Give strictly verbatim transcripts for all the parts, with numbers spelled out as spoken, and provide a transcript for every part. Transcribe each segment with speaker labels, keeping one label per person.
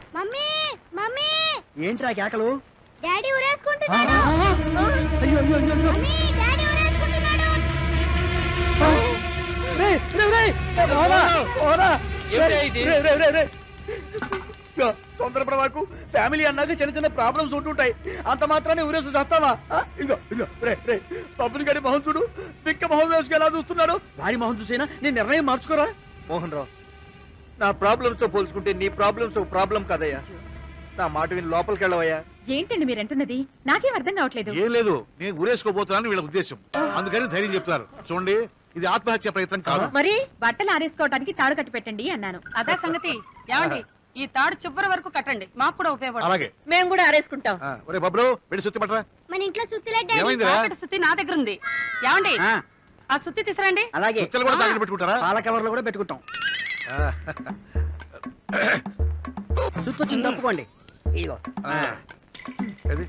Speaker 1: Mummy mummy
Speaker 2: ఏంట్రా కేకలు?
Speaker 1: Daddy ఊరేసుకుంటున్నాడు.
Speaker 2: అయ్యో అయ్యో అయ్యో
Speaker 1: మమ్మీ డాడీ ఊరేసుకుంటున్నాడు.
Speaker 2: రే రే రే ఓరా ఓరా
Speaker 3: ఏంటి
Speaker 2: రే రే రే రే తొందరపడవాకు. ఫ్యామిలీ అన్నాక చిన్న చిన్న ప్రాబ్లమ్స్ ఉంటుంటాయి. అంత మాత్రాన్ని ఊరేసు చేస్తావా? ఇగో ఇగో రే రే పబ్బుని గడి మొహం చూడు. పిక్క మొహం వేసుకు ఎలా చూస్తున్నాడు. వారి మొహం చూసైనా నేను నిర్ణయం మార్చుకోరా.
Speaker 3: మోహన్ రావు, నా ప్రాబ్లమ్స్ తో పోల్చుకుంటే నీ ప్రాబ్లమ్స్ ఒక ప్రాబ్లం కదయ్యా. నా మాట విని లోపలికి వెళ్ళవయ్యా.
Speaker 4: ఏంటండి మీరంటున్నది? నాకేం అర్థం కావట్లేదు.
Speaker 5: ఏం లేదు, నేను ఊరేసుకోబోతున్నాను వీళ్ళ ఉద్దేశం. అందుకని ధైర్యం చెప్తున్నారు. చూడండి, ఇది ఆత్మహత్య ప్రయత్నం కాదు.
Speaker 4: మరి బట్టలు ఆరేసుకోవడానికి తాడు కట్టి పెట్టండి అన్నాను.
Speaker 6: అదే సంగతి. ఏమండి, ఈ తాడు చివరి వరకు కట్టండి, మాకు కూడా ఉపయోగపడుతుంది.
Speaker 5: అలాగే
Speaker 4: మేము కూడా ఆరేసుకుంటాం.
Speaker 5: ఒరే బబ్లు, వెళ్ళి సుత్తి పట్టరా.
Speaker 1: మన ఇంట్లో సుత్తిలేట
Speaker 5: ఏమైందిరా?
Speaker 6: సుత్తి నా దగ్గర ఉంది. ఏమండి, ఆ సుత్తి తీసుకురండి.
Speaker 2: అలాగే
Speaker 5: సుత్తలు కూడా తాగిడి పెట్టుకుంటారా?
Speaker 2: పాల కవర్లు కూడా పెట్టుకుంటాం. సుత్తు వచ్చింది తప్పుకోండి. ఇదిగో
Speaker 5: ఏది?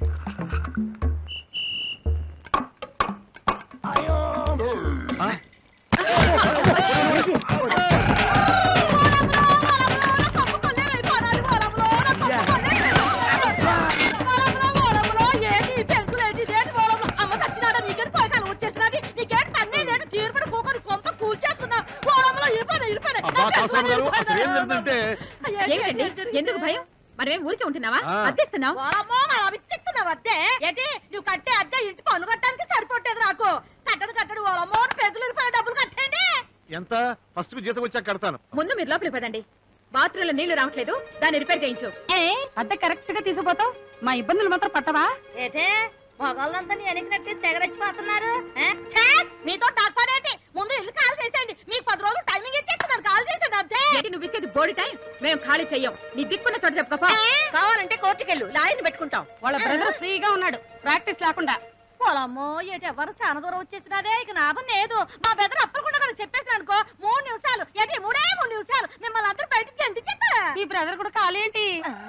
Speaker 4: ఎందుకు భయం? మరేం ఊరికే ఉంటున్నావా? అద్దెస్తున్నావు.
Speaker 6: అద్దే ఏంటి? నువ్వు కట్టే అద్దె ఇంటి పన్ను కట్టడానికి సరిపోతుంది. నాకు కట్టడు కట్టడు ఓలమ్మో పెద్దలు డబ్బులు కట్టండి.
Speaker 5: ఎంత? ఫస్ట్ జీతం వచ్చాక కడతాను.
Speaker 4: ముందు మీరు లోపలికి పదండి. బాత్రూమ్ లో నీళ్లు రావట్లేదు, దాన్ని రిపేర్ చేయించు.
Speaker 6: అద్దె కరెక్ట్ గా తీసుకుపోతావు, మా ఇబ్బందులు మాత్రం పట్టవా? ఏటే మగాళ్ళంతా వెనక్కి నెట్టి తెగరచ్చిపోతున్నారు. మీతో తాత్పర్యేంటి? ముందు ఇల్లు ఖాళీ చేసేయండి. మీకు పది రోజులు టైమింగ్ ఇచ్చేస్తున్నారు. ఖాళీ చేసేయండి అంతే.
Speaker 4: నువ్వు ఇచ్చేది బోడి టైం, మేము ఖాళీ చెయ్యం. నీ దిక్కున్న చోట చెప్పుకోపా.
Speaker 6: కావాలంటే కోర్టుకెళ్ళు, లాయర్ని పెట్టుకుంటాం. వాళ్ళ బ్రదర్ ఫ్రీగా ఉన్నాడు, ప్రాక్టీస్ లేకుండా. పొలమ్మో ఏటి ఎవరు చాలా దూరం వచ్చేసినారే, ఇక నాభం లేదు. మా బెదర్ అప్పకుండా మనం చెప్పేసిన అనుకో, మూడు నిమిషాలు ఏంటి మూడే మూడు నిమిషాలు మిమ్మల్ని అందరూ బయటకి గంటి చెప్తారా? మీ బ్రదర్ కూడా ఖాళీ ఏంటి?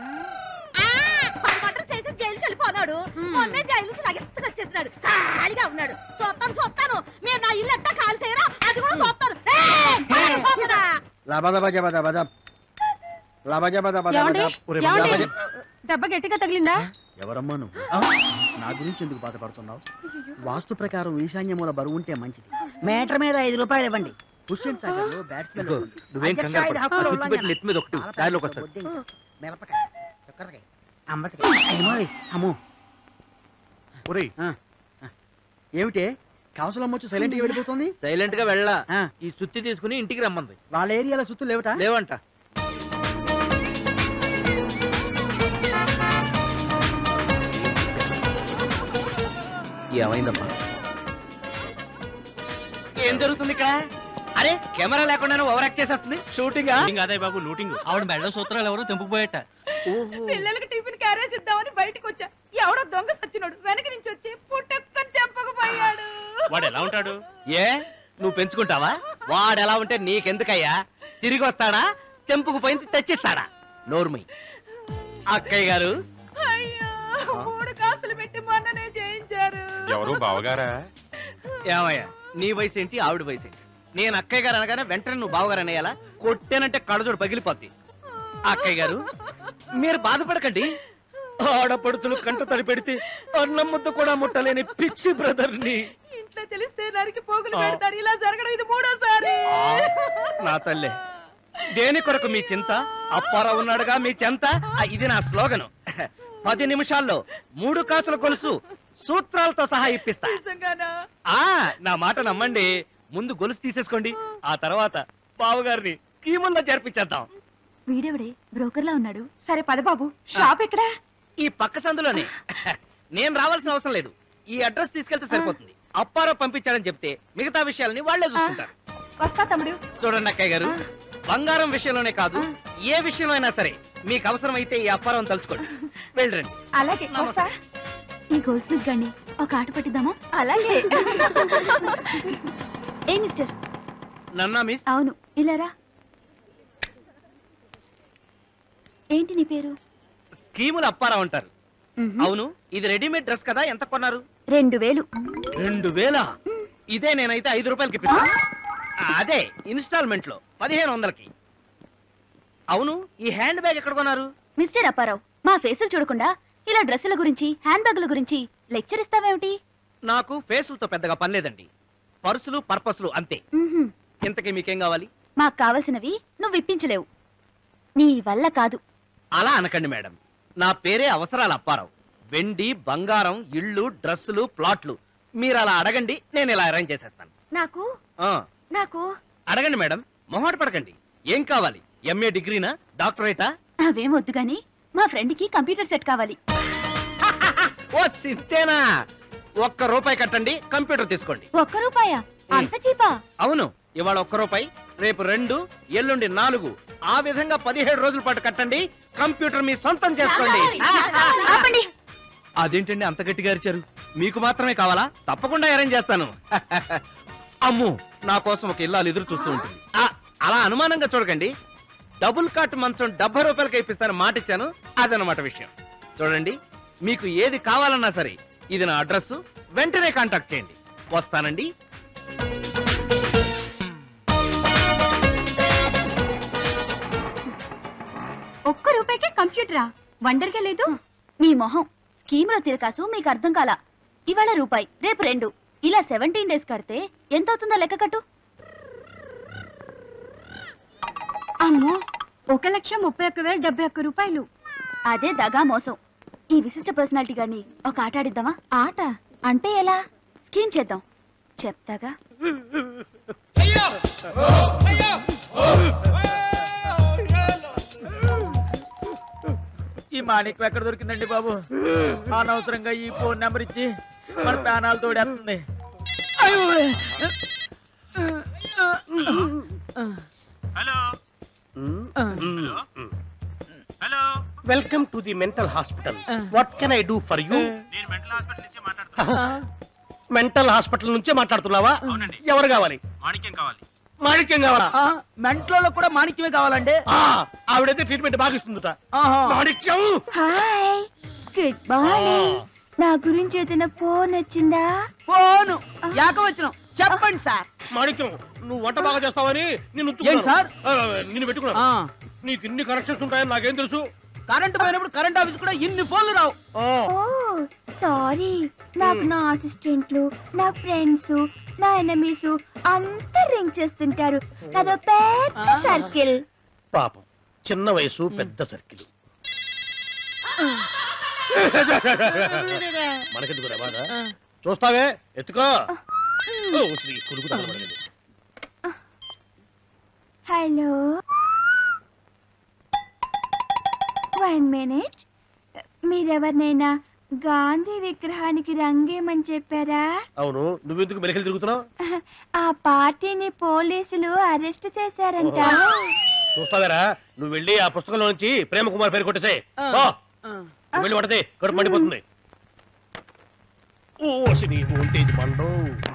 Speaker 6: పని చేసి జైలుకి వెళ్ళిపోన్నాడు. మొన్నే జైలు నుంచి లగెత్తుగా వచ్చేసినాడు. ఖాళీగా ఉన్నాడు. చూస్తాను చూస్తాను మీరు నా ఇల్లు ఎట్టా ఖాళీ చేయరా అది కూడా చూస్తాను. దెబ్బ గట్టిగా తగిలిందా?
Speaker 2: ఎవరమ్మా నువ్వు? నా గురించి ఎందుకు బాధపడుతున్నావు? వాస్తు ప్రకారం ఈశాన్య మూల బరువు ఉంటే మంచిది. మీటర్ మీద ఐదు రూపాయలు ఇవ్వండి. ఏమిటే కౌన్సిలర్ వచ్చి సైలెంట్ గా వెళ్ళిపోతుంది?
Speaker 3: సైలెంట్ గా వెళ్ళా, ఈ సుత్తి తీసుకుని ఇంటికి రమ్మంది.
Speaker 2: వాళ్ళ ఏరియాలో సుత్తు లేవట?
Speaker 3: లేవంట. ఏమైందమ్మా? ఏం జరుగుతుంది ఇక్కడ? అరే కెమెరా లేకుండా ఓవర్ యాక్ట్ చేసేస్తుంది. షూటింగ్ అదే బాబు, లూటింగ్. ఆవిడ మెడలో సూత్రాలు ఎవరు తెంపుకుపోయేట.
Speaker 6: పిల్లలకి టిఫిన్ క్యారేజ్ ఇద్దామని బయటకు వచ్చా. ఎవడో దొంగ సచ్చినోడు వెనక నుంచి వచ్చి పుట్టెక్కని తెంపకపోయాడు.
Speaker 3: వాడు ఎలా ఉంటాడు? ఏ నువ్వు పెంచుకుంటావా? వాడు ఎలా ఉంటే నీకెందుకయ్యా? తిరిగి వస్తాడా? తెంపుకుపోయింది తెచ్చిస్తాడా? నోర్మి. అక్కయ్య గారు
Speaker 6: మూడు కాసులు పెట్టి మొన్ననే చేయించారు.
Speaker 5: ఎవరు బావగారా?
Speaker 3: ఏమయ్యా, నీ వయసు ఏంటి, ఆవిడ వయసు ఏంటి? నేను అక్కయ్య గారు అనగానే వెంటనే నువ్వు బావగారు అనేయాలా? కొట్టానంటే కడజోడు పగిలిపోద్ది. అక్కయ్య గారు మీరు బాధపడకండి. ఆడపడుతులు కంట తడి పెడితే అన్నం ముద్ద కూడా ముట్టలేని పిచ్చి బ్రదర్ ని
Speaker 6: ఇంట్లో తెలిస్తే నరికి పోగులు పెడతారు. ఇలా జరగడం ఇది మూడోసారి.
Speaker 3: నా తల్లే, దేని కొరకు మీ చింత? అప్పారావు ఉన్నాడుగా మీ చెంత. ఇది నా స్లోగను. పది నిమిషాల్లో మూడు కాసుల గొలుసు సూత్రాలతో సహా ఇప్పిస్తా. ఆ నా మాట నమ్మండి. ముందు గొలుసు తీసేసుకోండి, ఆ తర్వాత బావగారిని స్కీముల్లో చేర్పించేద్దాం.
Speaker 4: వీడెవడే బ్రోకర్ లా ఉన్నాడు. సరే పద బాబు, షాప్ ఎక్కడా?
Speaker 3: ఈ పక్క సందులోనే. నేను రావాల్సిన అవసరం లేదు, ఈ అడ్రస్ తీసుకెళ్తే సరిపోతుంది. అప్పారావు పంపించాడని చెప్తే మిగతా విషయాలని వాళ్లే చూసుకుంటారు.
Speaker 6: వస్తా తమ్ముడు.
Speaker 3: చూడండి అక్కయ్య గారు, బంగారం విషయంలోనే కాదు ఏ విషయంలో అయినా సరే మీకు అవసరం అయితే ఈ అప్పారావు తలుచుకోండి. వెళ్ళండి.
Speaker 4: అలాగే. ఈ గోల్డ్ స్మిత్ గాని ఒక ఆట పట్టిద్దామా? అలాగే. ఏ మిస్టర్?
Speaker 3: నన్నా మిస్?
Speaker 4: అవును, ఇలారా. ఏంటి నీ పేరు?
Speaker 3: స్కీములు అప్పారావు అంటారు. అవును, ఇది రెడీమేడ్ డ్రెస్ కదా, ఎంత కొన్నారు?
Speaker 4: రెండు వేలు.
Speaker 3: రెండు వేల? ఇదే నేనైతే ఐదు రూపాయలకి ఇప్పిస్తా. అదే ఇన్స్టాల్మెంట్ లో పదిహేను వందలకి. అవును, ఈ హ్యాండ్ బ్యాగ్ ఎక్కడ కొన్నారు?
Speaker 4: మిస్టర్ అప్పారావు, మా ఫేసులు చూడకుండా ఇలా డ్రెస్సుల గురించి హ్యాండ్ బ్యాగుల గురించి లెక్చర్ ఇస్తావేమిటి?
Speaker 3: నాకు ఫేసులతో పెద్దగా పని లేదండి, పర్సులు పర్పస్లు అంతే.
Speaker 4: మ్మ్హ్మ్.
Speaker 3: ఇంతకీ మీకేం కావాలి?
Speaker 4: మాకు కావలసినవి నువ్వు ఇప్పించలేవు, నీ వల్ల కాదు.
Speaker 3: అలా అనకండి మేడం, నా పేరే అవసరాల అప్పారావు. వెండి బంగారం ఇళ్ళు డ్రెస్సులు ప్లాట్లు మీరు అలా అడగండి, నేను ఇలా అరేంజ్ చేసేస్తాను.
Speaker 4: నాకు
Speaker 3: ఆ,
Speaker 4: నాకు
Speaker 3: అడగండి మేడం, మొహాట పడకండి. ఏం కావాలి? ఎంఏ డిగ్రీనా, డాక్టరేటా?
Speaker 4: అవేం వద్దు గాని మా ఫ్రెండ్ కి కంప్యూటర్ సెట్ కావాలి.
Speaker 3: ఓ సింతేనా? ఒక్క రూపాయి కట్టండి, కంప్యూటర్ తీసుకోండి.
Speaker 4: ఒక్క రూపాయా? అంత చీపా?
Speaker 3: అవును, ఇవాళ ఒక్క రూపాయి, రేపు రెండు, ఎల్లుండి నాలుగు, ఆ విధంగా పదిహేడు రోజుల పాటు కట్టండి, కంప్యూటర్ మీ సొంతం చేసుకోండి.
Speaker 4: ఆపండి.
Speaker 3: అదేంటండి అంత గట్టిగా అరిచారు? మీకు మాత్రమే కావాలా? తప్పకుండా అరేంజ్ చేస్తాను. అమ్ము, నా కోసం ఒక ఇల్లాలు ఎదురు చూస్తూ ఉంటుంది. ఆ, అలా అనుమానంగా చూడకండి, డబుల్ కాట్ మంచం డెబ్బై రూపాయలకి ఇప్పిస్తాను మాట ఇచ్చాను. అదనమాట విషయం. చూడండి, మీకు ఏది కావాలన్నా సరే ఇది నా అడ్రస్, వెంటనే కాంటాక్ట్ చేయండి. వస్తానండి.
Speaker 4: ఒక్క రూపాయికే కంప్యూటరా? వండర్గా లేదు. మీ మొహం స్కీమ్ లో తిరకాసు మీకు అర్థం కాలా. ఇవాళ రూపాయి, రేపు రెండు, ఇలా సెవెంటీన్ డేస్ కడితే ఎంత అవుతుందో లెక్క కట్టు. అమ్మో, ఒక లక్ష ముప్పై ఒక్క వేల డెబ్బై ఒక్క రూపాయలు. అదే దగా మోసం. ఈ విశిష్ట పర్సనాలిటీ గారిని ఒక ఆట ఆడిద్దామా? ఆట అంటే ఎలా? స్కీమ్ చేద్దాం, చెప్తాగా.
Speaker 2: ఈ మాణిక్యం ఎక్కడ దొరికిందండి బాబు? అనవసరంగా ఈ ఫోన్ నెంబర్ ఇచ్చి మన ప్రాణాలు తోడేస్తుంది.
Speaker 7: Hello welcome to the mental hospital. What can I do for you? Mental hospital నుంచే మాట్లాడుతున్నావా? ఎవరు కావాలి?
Speaker 5: మాణిక్యం కావాలి.
Speaker 7: మాణిక్యం కావాలా?
Speaker 2: మెంట్లో కూడా మాణిక్యమే కావాలండి.
Speaker 7: ఆ, ఆవిడైతే ట్రీట్మెంట్ బాగా ఇస్తుందట. Manikyam,
Speaker 1: hi, good morning. నా గురించి ఏదైనా ఫోన్ వచ్చిందా?
Speaker 2: ఫోను యాక వచ్చిన చెప్పండి సార్.
Speaker 7: మాణిక్యం, నువ్వు వంట బాగా చేస్తావని నిన్ను
Speaker 2: ఏం సార్?
Speaker 7: నిన్ను పెట్టుకున్నా. నీకు ఇన్ని కనెక్షన్స్ ఉంటాయని నాకేం తెలుసు?
Speaker 2: కరెంట్ పోయినప్పుడు కరెంట్ ఆఫీస్ కూడా ఇన్ని ఫోన్లు రావు.
Speaker 7: ఆ,
Speaker 1: ఓ సారీ, నాకు నా అసిస్టెంట్లు, నా ఫ్రెండ్స్, నా ఎనమీస్ అంతా రింగ్ చేస్తుంటారు. నాదో పెద్ద సర్కిల్.
Speaker 7: పాపం, చిన్న వయసు పెద్ద సర్కిల్. మనకెందుకు రా బాధ? చూస్తావే, ఎత్తుకో. ఓ, శ్రీ కొడుకు తగలబడలేదు.
Speaker 1: Hello, one minute. మీరెవరినైనా గాంధీ విగ్రహానికి రంగేమని చెప్పారా?
Speaker 7: అవును, నువ్వెందుకు మెలికలు తిరుగుతున్నావు?
Speaker 1: ఆ పార్టీని పోలీసులు అరెస్ట్ చేశారంట.
Speaker 7: చూస్తావేరా, నువ్వు వెళ్ళి ఆ పుస్తకంలో నుంచి ప్రేమ కుమార్ పేరు కొట్టేసే. వెళ్ళి పడదే, కడుపు మండిపోతుంది. ఓ, శ్రీ ఒంటేది మండం.